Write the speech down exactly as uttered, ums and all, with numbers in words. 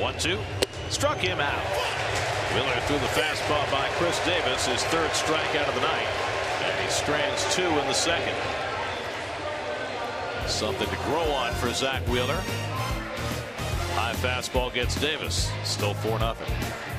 one two. Struck him out. Wheeler threw the fastball by Khris Davis, his third strikeout of the night. And he strands two in the second. Something to grow on for Zack Wheeler. High fastball gets Davis. Still four nothing.